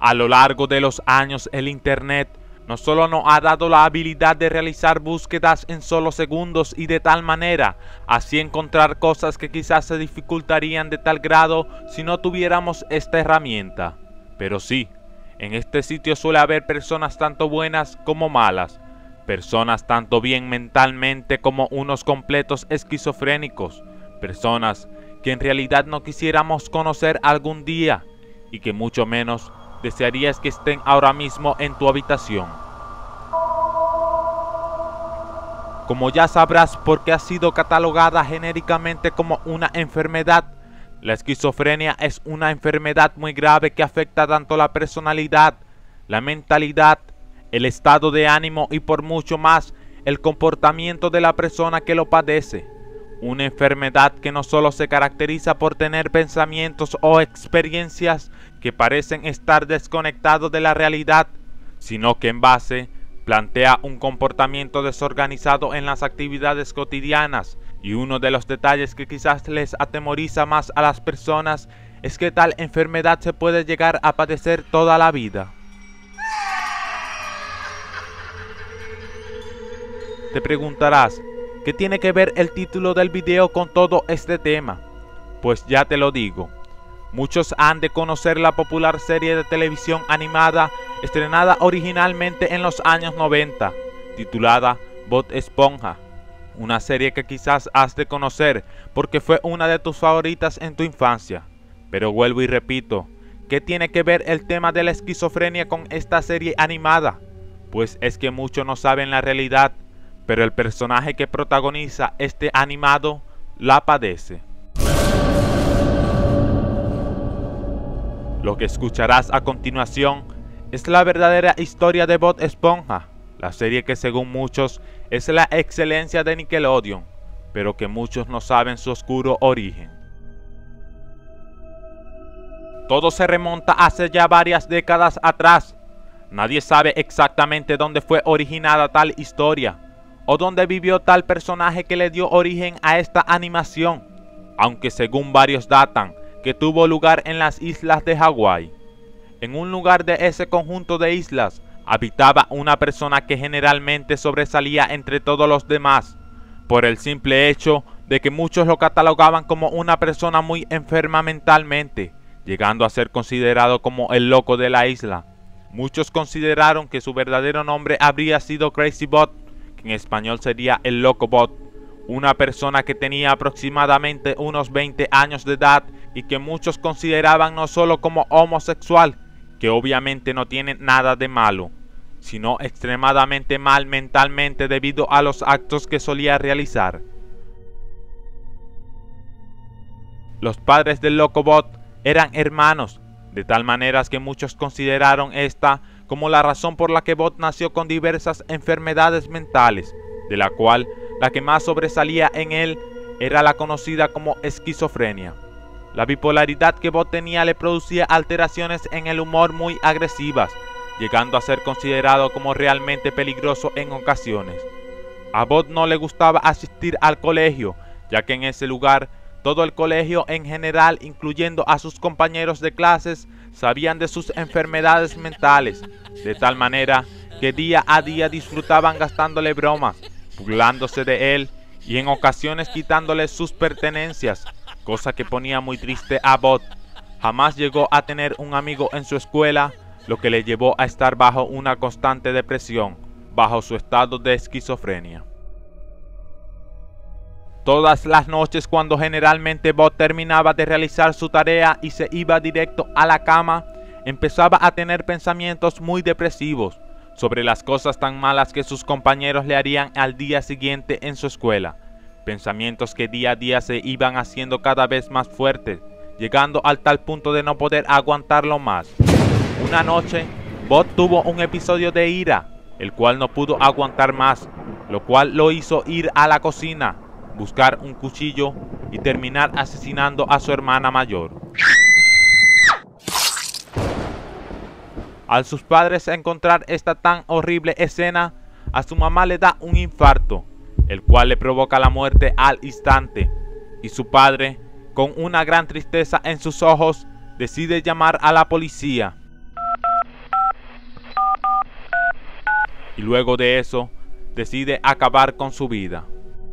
A lo largo de los años, el Internet no solo nos ha dado la habilidad de realizar búsquedas en solo segundos y de tal manera, así encontrar cosas que quizás se dificultarían de tal grado si no tuviéramos esta herramienta. Pero sí, en este sitio suele haber personas tanto buenas como malas, personas tanto bien mentalmente como unos completos esquizofrénicos, personas que en realidad no quisiéramos conocer algún día y que mucho menos desearías que estén ahora mismo en tu habitación. Como ya sabrás porque ha sido catalogada genéricamente como una enfermedad, la esquizofrenia es una enfermedad muy grave que afecta tanto la personalidad, la mentalidad, el estado de ánimo y por mucho más el comportamiento de la persona que lo padece. Una enfermedad que no solo se caracteriza por tener pensamientos o experiencias que parecen estar desconectados de la realidad, sino que en base plantea un comportamiento desorganizado en las actividades cotidianas. Y uno de los detalles que quizás les atemoriza más a las personas es que tal enfermedad se puede llegar a padecer toda la vida. Te preguntarás, ¿qué tiene que ver el título del video con todo este tema? Pues ya te lo digo. Muchos han de conocer la popular serie de televisión animada estrenada originalmente en los años 90, titulada Bob Esponja. Una serie que quizás has de conocer porque fue una de tus favoritas en tu infancia. Pero vuelvo y repito, ¿qué tiene que ver el tema de la esquizofrenia con esta serie animada? Pues es que muchos no saben la realidad, pero el personaje que protagoniza este animado la padece. Lo que escucharás a continuación es la verdadera historia de Bob Esponja, la serie que según muchos es la excelencia de Nickelodeon, pero que muchos no saben su oscuro origen. Todo se remonta hace ya varias décadas atrás. Nadie sabe exactamente dónde fue originada tal historia, o dónde vivió tal personaje que le dio origen a esta animación, aunque según varios datan que tuvo lugar en las islas de Hawái. En un lugar de ese conjunto de islas habitaba una persona que generalmente sobresalía entre todos los demás, por el simple hecho de que muchos lo catalogaban como una persona muy enferma mentalmente, llegando a ser considerado como el loco de la isla. Muchos consideraron que su verdadero nombre habría sido Crazy Bot, que en español sería el Loco Bot, una persona que tenía aproximadamente unos 20 años de edad y que muchos consideraban no solo como homosexual, que obviamente no tiene nada de malo, sino extremadamente mal mentalmente debido a los actos que solía realizar. Los padres del Loco Bot eran hermanos, de tal manera que muchos consideraron esta como la razón por la que Bot nació con diversas enfermedades mentales, de la cual la que más sobresalía en él era la conocida como esquizofrenia. La bipolaridad que Bot tenía le producía alteraciones en el humor muy agresivas, llegando a ser considerado como realmente peligroso en ocasiones. A Bot no le gustaba asistir al colegio, ya que en ese lugar todo el colegio en general, incluyendo a sus compañeros de clases, sabían de sus enfermedades mentales, de tal manera que día a día disfrutaban gastándole bromas, burlándose de él y en ocasiones quitándole sus pertenencias, cosa que ponía muy triste a Bot. Jamás llegó a tener un amigo en su escuela, lo que le llevó a estar bajo una constante depresión, bajo su estado de esquizofrenia. Todas las noches, cuando generalmente Bot terminaba de realizar su tarea y se iba directo a la cama, empezaba a tener pensamientos muy depresivos sobre las cosas tan malas que sus compañeros le harían al día siguiente en su escuela. Pensamientos que día a día se iban haciendo cada vez más fuertes, llegando al tal punto de no poder aguantarlo más. Una noche, Bot tuvo un episodio de ira, el cual no pudo aguantar más, lo cual lo hizo ir a la cocina, buscar un cuchillo y terminar asesinando a su hermana mayor. Al sus padres encontrar esta tan horrible escena, a su mamá le da un infarto, el cual le provoca la muerte al instante, y su padre, con una gran tristeza en sus ojos, decide llamar a la policía. y luego de eso decide acabar con su vida.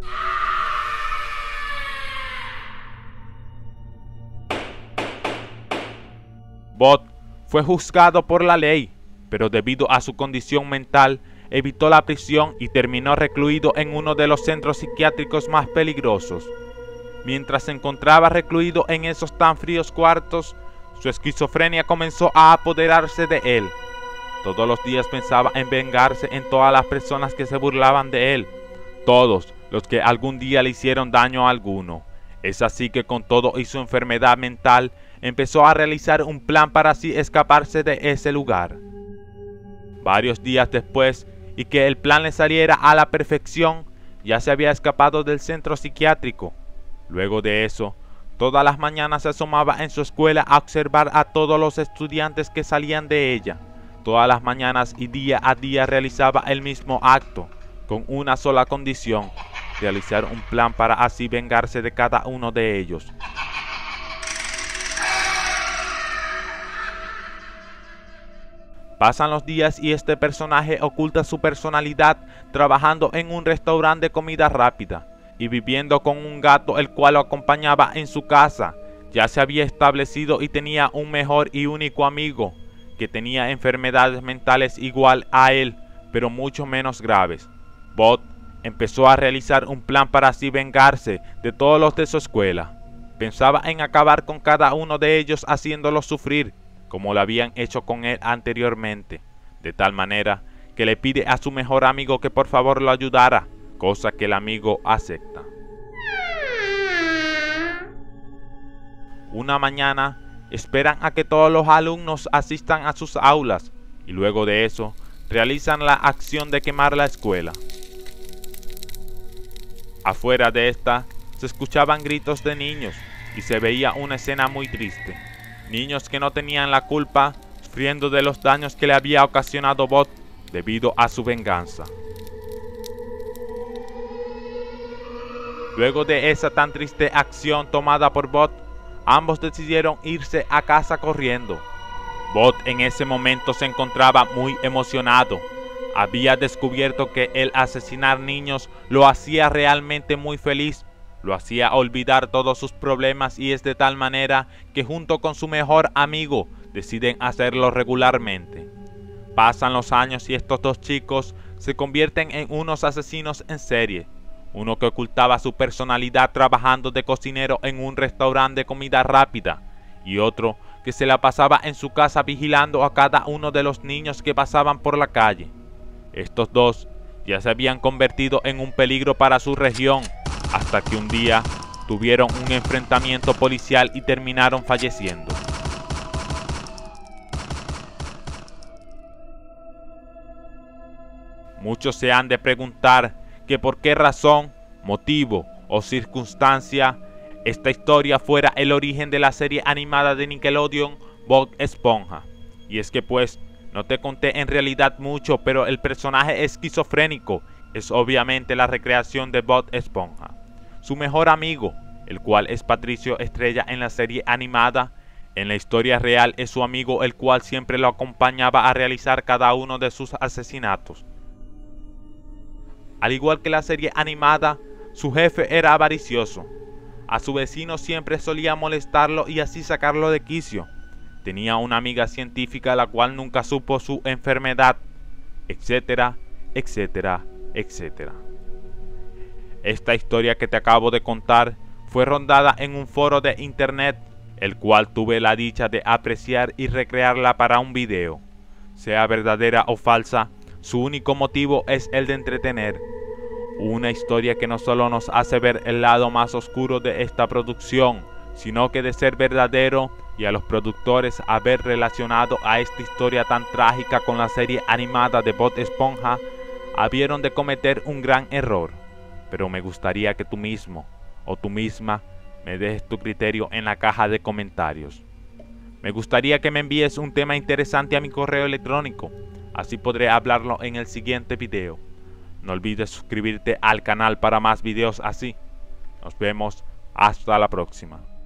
Bot fue juzgado por la ley, pero debido a su condición mental evitó la prisión y terminó recluido en uno de los centros psiquiátricos más peligrosos. Mientras se encontraba recluido en esos tan fríos cuartos, su esquizofrenia comenzó a apoderarse de él. Todos los días pensaba en vengarse en todas las personas que se burlaban de él, todos los que algún día le hicieron daño a alguno. Es así que con todo y su enfermedad mental, empezó a realizar un plan para así escaparse de ese lugar. Varios días después, y que el plan le saliera a la perfección, ya se había escapado del centro psiquiátrico. Luego de eso, todas las mañanas se asomaba en su escuela a observar a todos los estudiantes que salían de ella. Todas las mañanas y día a día realizaba el mismo acto, con una sola condición: realizar un plan para así vengarse de cada uno de ellos. Pasan los días y este personaje oculta su personalidad trabajando en un restaurante de comida rápida y viviendo con un gato el cual lo acompañaba en su casa. Ya se había establecido y tenía un mejor y único amigo que tenía enfermedades mentales igual a él, pero mucho menos graves. Bot empezó a realizar un plan para así vengarse de todos los de su escuela. Pensaba en acabar con cada uno de ellos haciéndolos sufrir, como lo habían hecho con él anteriormente, de tal manera que le pide a su mejor amigo que por favor lo ayudara, cosa que el amigo acepta. Una mañana esperan a que todos los alumnos asistan a sus aulas y luego de eso realizan la acción de quemar la escuela. Afuera de esta se escuchaban gritos de niños y se veía una escena muy triste. Niños que no tenían la culpa, sufriendo de los daños que le había ocasionado Bot debido a su venganza. Luego de esa tan triste acción tomada por Bot, ambos decidieron irse a casa corriendo. Bot en ese momento se encontraba muy emocionado. Había descubierto que el asesinar niños lo hacía realmente muy feliz. Lo hacía olvidar todos sus problemas y es de tal manera que junto con su mejor amigo deciden hacerlo regularmente. Pasan los años y estos dos chicos se convierten en unos asesinos en serie. Uno que ocultaba su personalidad trabajando de cocinero en un restaurante de comida rápida y otro que se la pasaba en su casa vigilando a cada uno de los niños que pasaban por la calle. Estos dos ya se habían convertido en un peligro para su región, hasta que un día tuvieron un enfrentamiento policial y terminaron falleciendo. Muchos se han de preguntar que por qué razón, motivo o circunstancia esta historia fuera el origen de la serie animada de Nickelodeon Bob Esponja. Y es que pues no te conté en realidad mucho, pero el personaje esquizofrénico es obviamente la recreación de Bob Esponja. Su mejor amigo, el cual es Patricio Estrella en la serie animada, en la historia real es su amigo el cual siempre lo acompañaba a realizar cada uno de sus asesinatos. Al igual que la serie animada, su jefe era avaricioso. A su vecino siempre solía molestarlo y así sacarlo de quicio. Tenía una amiga científica la cual nunca supo su enfermedad, etcétera, etcétera, etcétera. Esta historia que te acabo de contar fue rondada en un foro de internet, el cual tuve la dicha de apreciar y recrearla para un video. Sea verdadera o falsa, su único motivo es el de entretener. Una historia que no solo nos hace ver el lado más oscuro de esta producción, sino que de ser verdadero y a los productores haber relacionado a esta historia tan trágica con la serie animada de Bob Esponja, habieron de cometer un gran error. Pero me gustaría que tú mismo o tú misma me dejes tu criterio en la caja de comentarios. Me gustaría que me envíes un tema interesante a mi correo electrónico, así podré hablarlo en el siguiente video. No olvides suscribirte al canal para más videos así. Nos vemos hasta la próxima.